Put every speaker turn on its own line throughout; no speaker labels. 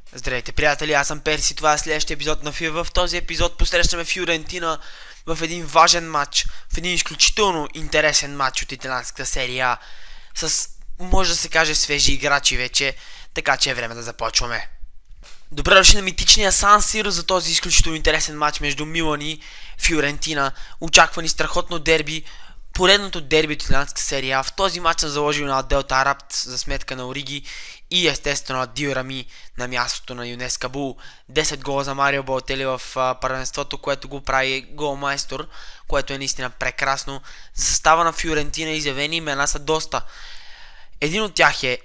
Здравейте, приятели, аз съм Перси, това е следващия епизод на FIFA. В този епизод посрещаме Фиорентина в един важен матч, в един изключително интересен матч от италианската серия с, може да се каже, свежи играчи вече, така че е време да започваме. Добре дошли на митичния Сан Сиро за този изключително интересен матч между Милан и Фиорентина. Очаквани страхотно дерби, поредното дерби от италианската серия. В този матч съм заложил на Делта Арапт за сметка на Ориги и естествено Адил Рами на мястото на Юнес Кабул. 10 гола за Марио Балотели в първенството, което го прави голмайстор, което е наистина прекрасно. За състава на Фиорентина изявени имена са доста. Един от тях е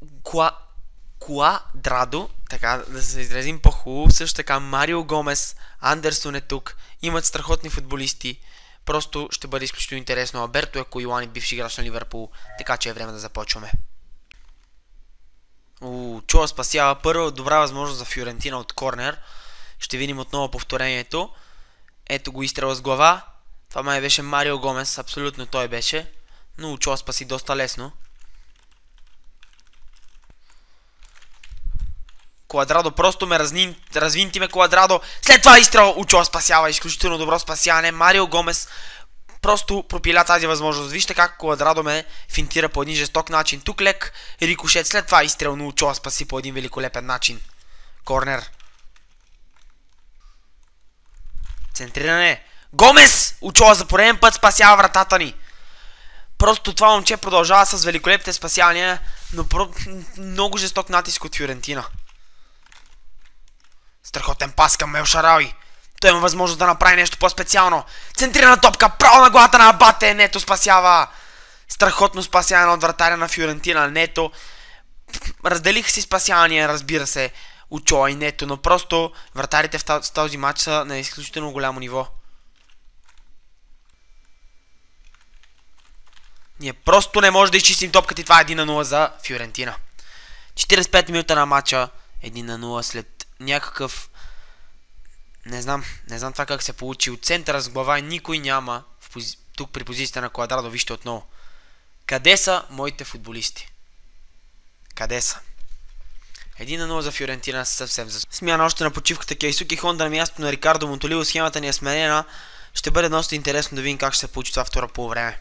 Куадрадо, така да се изразим по-хубаво. Също така Марио Гомес, Андерсон е тук. Имат страхотни футболисти. Просто ще бъде изключително интересно. Алберто Екоилани, бивши играч на Ливърпул, така че е време да започваме. Чуа спасява първа добра възможност за Фиорентина от корнер. Ще видим отново повторението. Ето го изстрела с глава. Това май беше Марио Гомес, абсолютно той беше. Но Чуа спаси доста лесно. Куадрадо, просто ме развинти ме Куадрадо. След това изстрел, Чуа спасява, изключително добро спасяване. Марио Гомес просто пропиля тази възможност. Вижте как Куадрадо ме финтира по един жесток начин. Тук лек рикошет, след това изстрел, но Чуа спаси по един великолепен начин. Корнер. Центриране. Гомес! Чуа за пореден път спасява вратата ни. Просто това момче продължава с великолепните спасявания, но много жесток натиск от Фиорентина. Страхотен пас към Ел Шарауи. Той има възможност да направи нещо по-специално. Центрирана топка, право на главата на Абате. Нето спасява. Страхотно спасяване от вратаря на Фиорентина. Нето. Разделиха си спасявания, разбира се, Чуа и Нето, но просто вратарите в този матч са на изключително голямо ниво. Ние просто не може да изчистим топката и това е 1-0 за Фиорентина. 45 минута на матча. 1-0 след някакъв... Не знам това как се получи. От центъра с глава никой няма. Тук при позицията на Куадрадо, вижте отново. Къде са моите футболисти? Къде са? 1-0 за Фиорентина съвсем за... Смяна още на почивката. Кейсуки Хонда на мястото на Рикардо Монтолио. Схемата ни е сменена. Ще бъде доста интересно да видим как ще се получи това втора полувреме.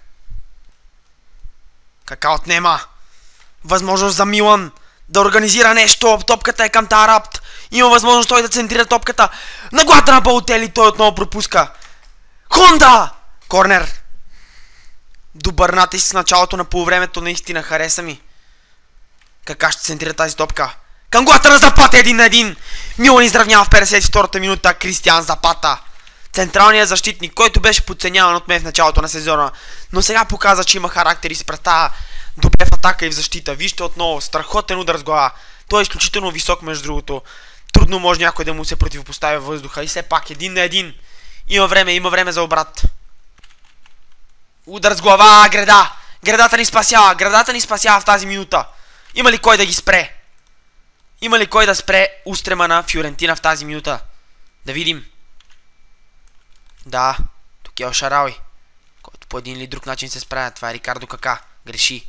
Кака отнема? Възможност за Милан да организира нещо. Топката е към Тарапт. Има възможност той да центрира топката. На главата на Балотели, той отново пропуска. Хонда! Корнер. Добър натиск с началото на полувремето, наистина хареса ми. Кака ще центрира тази топка? Към главата на Запата 1-1. Милан изравнява в 52-та минута Кристиан Запата. Централният защитник, който беше подценяван от мен в началото на сезона, но сега показа, че има характер и се представя добре в атака и в защита. Вижте отново, страхотен удар с глава. Той е изключително висок, между другото. Трудно може някой да му се противопоставя във въздуха. И все пак 1-1. Има време за обрат. Удар с глава, Греда. Гредата ни спасява в тази минута. Има ли кой да ги спре? Има ли кой да спре устрема на Фиорентина в тази минута? Да видим. Да, тук е Ел Шарауи, който по един или друг начин се справя. Това е Рикардо Кака. Греши.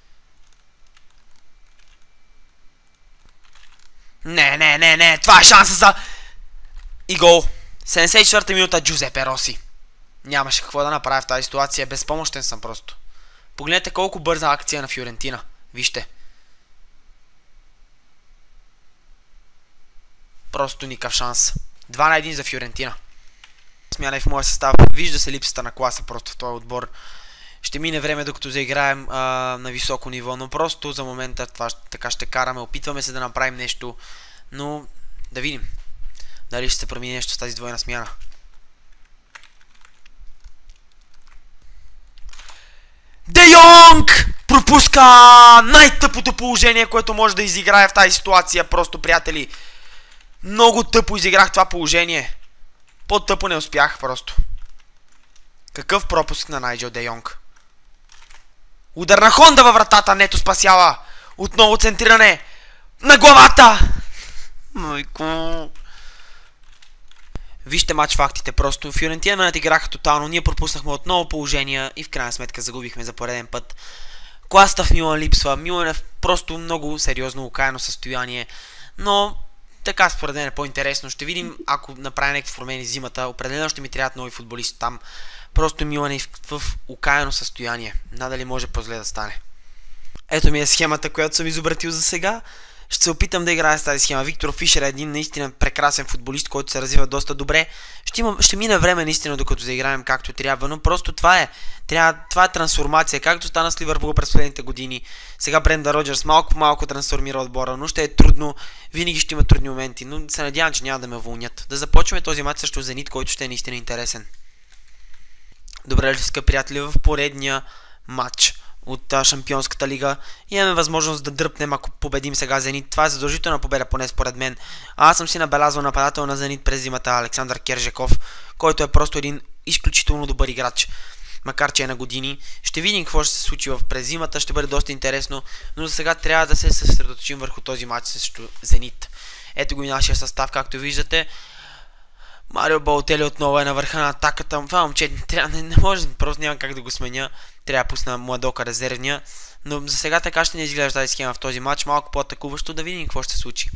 Не. Това е шанса за... И гол. 74-та минута Джузепе Роси. Нямаше какво да направя в тази ситуация. Безпомощен съм просто. Погледнете колко бърза акция на Фиорентина. Вижте. Просто никакъв шанс. 2-1 за Фиорентина. Смяна и в моя състав. Вижда се липсата на класа просто в този отбор. Ще мине време докато заиграем на високо ниво, но просто за момента това така ще караме. Опитваме се да направим нещо, но да видим дали ще се промени нещо с тази двойна смяна. Де Йонг пропуска най-тъпото положение, което може да изиграе в тази ситуация. Просто, приятели, много тъпо изиграх това положение. По-тъпо не успях просто. Какъв пропуск на Найджел Де Йонг. Удар на Хонда във вратата. Нето спасява. Отново центриране. На главата. Майко. Вижте матч фактите просто. Фиорентина надиграха тотално. Ние пропуснахме отново положения и в крайна сметка загубихме за пореден път. Класата в Милан липсва. Милан е в просто много сериозно окаяно състояние. Но така според мен е по-интересно. Ще видим, ако направя някакви промени зимата. Определено ще ми трябват нови футболисти там. Просто Милан е в окаяно състояние. Надали може по-зле да стане. Ето ми е схемата, която съм изобретил за сега. Ще се опитам да играя с тази схема. Виктор Фишер е един наистина прекрасен футболист, който се развива доста добре. Ще мине време наистина докато заиграем както трябва, но просто това е трансформация, както стана с Ливърпул през последните години. Сега Брендан Роджерс малко трансформира отбора, но ще е трудно, винаги ще има трудни моменти, но се надявам, че няма да ме вълнят. Да започваме този матч срещу Зенит, който ще е наистина интересен. Добре, скъпи приятели, в поредния матч от Шампионската лига имаме възможност да дръпнем, ако победим сега Зенит. Това е задължителна победа, поне според мен. Аз съм си набелязвал нападател на Зенит през зимата, Александър Кержаков, който е просто един изключително добър играч, макар че е на години. Ще видим какво ще се случи през зимата, ще бъде доста интересно, но за сега трябва да се съсредоточим върху този матч срещу Зенит. Ето го и нашия състав, както виждате. Марио Балотели отново е на върха на атаката. Това момче не може, просто няма как да го сменя. Трябва да пусна Младока резервния. Но за сега така ще не изглежда тази схема в този матч. Малко по-атакуващо, да видим какво ще се случи.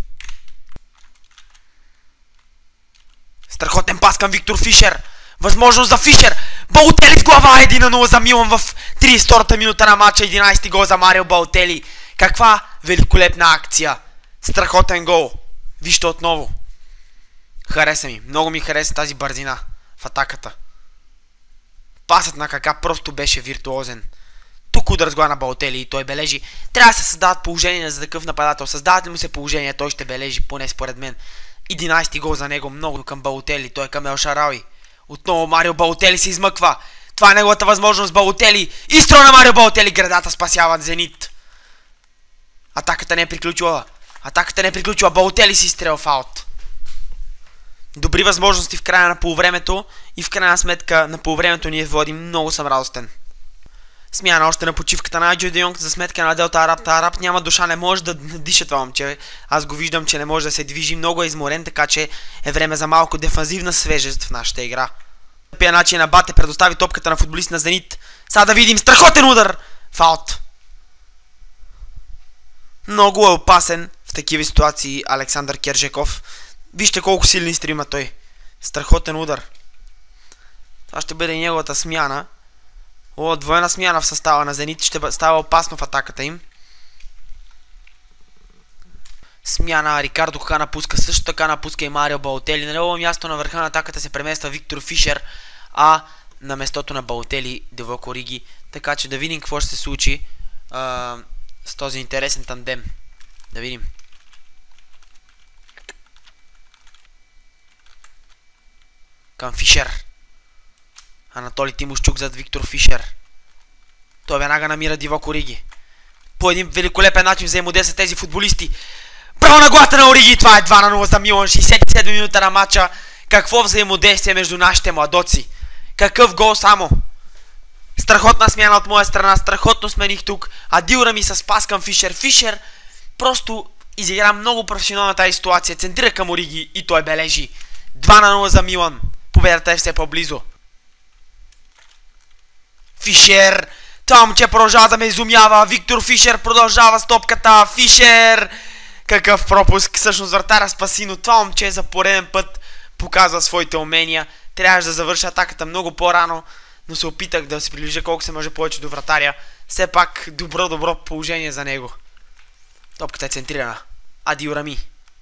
Страхотен пас към Виктор Фишер. Възможност за Фишер. Балотели с глава 1-0 за Милан в 32-та минута на матча. 11-ти гол за Марио Балотели. Каква великолепна акция. Страхотен гол. Вижте отново. Хареса ми. Много ми хареса тази бързина в атаката. Пасът на Кака просто беше виртуозен. Тук удар с глава на Балотели и той бележи. Трябва да се създават положения за такъв нападател. Създават ли му се положение, той ще бележи, поне според мен. 11-ти гол за него, много към Балотели. Той е към Ел Шарауи. Отново Марио Балотели се измъква. Това е неговата възможност. Балотели. Изстро на Марио Балотели. Градата спасяват Зенит. Атаката не е приключила. Балотели си изстрел в аут. Добри възможности в края на полувремето и в крайна сметка на полувремето ние водим. Много съм радостен. Смяна още на почивката на Аджо Де Йонг за сметка на Делта Араб. Араб няма душа, не може да диша това момче. Аз го виждам, че не може да се движи, много е изморен, така че е време за малко дефанзивна свежест в нашата игра. Пия начин на Бате предостави топката на футболист на Зенит. Сега да видим страхотен удар. Фаут. Много е опасен в такива ситуации Александър Кержаков. Вижте колко силни стри има той. Страхотен удар. Това ще бъде и неговата смяна. Двойна смяна в състава на Зенит. Ще става опасно в атаката им. Смяна. Рикардо Кака напуска. Също така напуска и Марио Балотели. На негово място на върха на атаката се премества Виктор Фишер. А на местото на Балотели Дивок Ориги. Така че да видим какво ще се случи с този интересен тандем. Да видим. Към Фишер. Анатолий Тимощук зад Виктор Фишер. Той веднага намира Дивок Ориги. По един великолепен начин взаимодействат тези футболисти. Право на главата на Ориги. Това е 2-0 за Милан. 67 минута на матча. Какво взаимодействие между нашите младоци. Какъв гол само. Страхотна смяна от моя страна. Страхотно смених тук. Адил Рами с пас към Фишер. Фишер просто изигра много професионална тази ситуация. Центрира към Ориги и той бележи. 2-0 за Милан. Победата е все по-близо. Фишер. Това момче продължава да ме изумява. Виктор Фишер продължава с топката. Фишер. Какъв пропуск. Всъщност вратаря спаси, но това момче за пореден път показва своите умения. Трябваше да завърша атаката много по-рано, но се опитах да се приближа колко се може повече до вратаря. Все пак добро положение за него. Топката е центрирана. Адил Рами.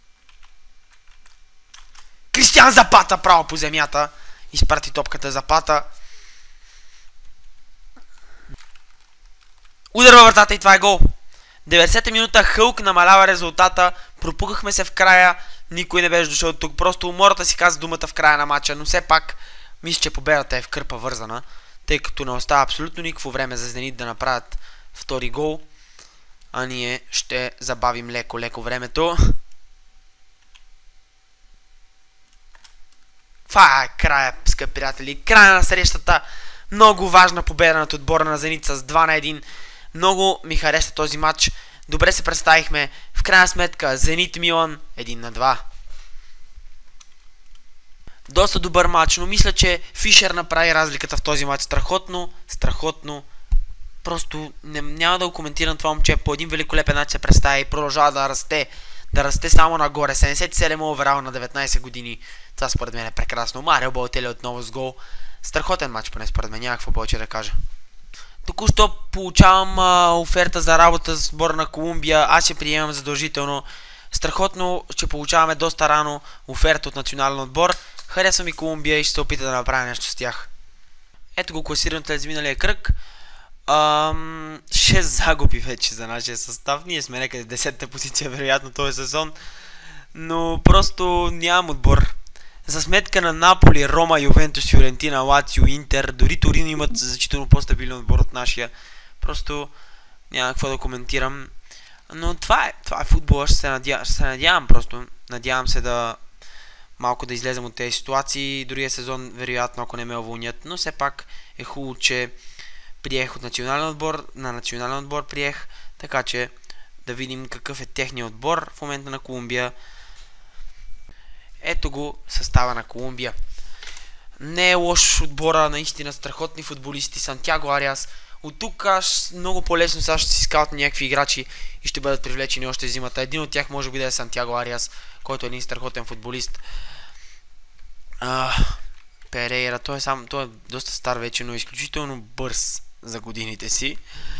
Кристиан Запата право по земята. Изпрати топката Запата. Удар във вратата и това е гол. 90-та минута Хълк намалява резултата. Пропукахме се в края. Никой не беше дошъл тук. Просто умората си каза думата в края на матча. Но все пак мисля, че победата е в кърпа вързана. Тъй като не остава абсолютно никакво време за Зенит да направят втори гол. А ние ще забавим леко времето. Това е края, скъпи приятели. Края на срещата. Много важна победа над отбора на Зенит с 2-1. Много ми хареса този матч. Добре се представихме. В крайна сметка Зенит Милан 1-2. Доста добър матч, но мисля, че Фишер направи разликата в този матч. Страхотно. Просто няма да го коментирам това момче. По един великолепен начин се представи и продължава да расте. да расте само нагоре. 77 оверал на 19 години. Това според мен е прекрасно. Марио Балотели отново с гол. Страхотен матч, поне според мен, някакво повече да кажа. Току-що получавам оферта за работа с сбора на Колумбия. Аз ще приемам задължително. Страхотно, че получаваме доста рано оферта от национален отбор. Харесва ми Колумбия и ще се опита да направя нещо с тях. Ето го класирането след миналия кръг. 6 загуби вече за нашия състав. Ние сме някъде 10-та позиция вероятно този сезон. Но просто нямам отбор. За сметка на Наполи, Рома, Ювентус, Фиорентина, Лацио, Интер, дори Торино имат значително по-стабилен отбор от нашия. Просто няма какво да коментирам. Но това е футбол, ще се надявам просто. Надявам се да малко да излезем от тези ситуации. Другия сезон, вероятно, ако не ме уволнят. Но все пак е хубаво, че приех от национален отбор. На национален отбор приех. Така че да видим какъв е техният отбор в момента на Колумбия. Ето го състава на Колумбия. Не е лош отбора, наистина страхотни футболисти. Сантьяго Ариас. От тук много по-лесно сега ще си скаут някакви играчи и ще бъдат привлечени още зимата. Един от тях може би да е Сантьяго Ариас, който е един страхотен футболист. Перейра, той е доста стар вече, но е изключително бърз за годините си.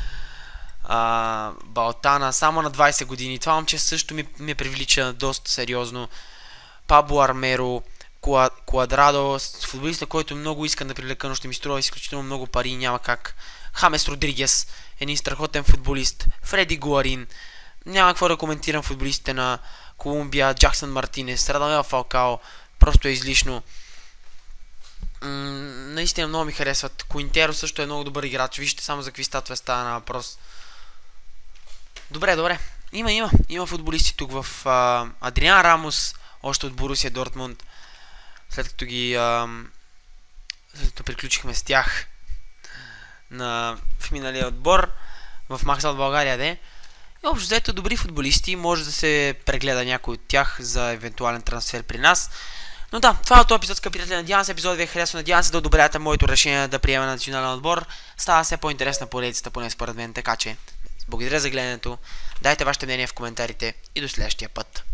Балтана, само на 20 години. Това момче също ми привлича доста сериозно. Пабло Армеро, Куадрадо, футболиста, който много искам да привлека, но ще ми струва изключително много пари и няма как. Хамес Родригес, един страхотен футболист. Фреди Гуарин. Няма какво да коментирам футболистите на Колумбия. Джаксън Мартинес, Радамел Фалкао. Просто е излишно. Наистина много ми харесват. Куинтеро също е много добър играч. Вижте само за какви статове става на въпрос. Добре. Има футболисти тук в Адриан Рамос, още от Борусия Дортмунд. След като приключихме с тях в миналия отбор в Макса от България, и общо взето добри футболисти, може да се прегледа някой от тях за евентуален трансфер при нас. Но да, това е от този епизод, скъпи приятели. Надявам се епизодът ви е харесал, надявам се да одобрявате моето решение да приема национален отбор. Става все по-интересна поредицата, поне според мен, така че благодаря за гледането, дайте вашето мнение в коментарите и до следващия път.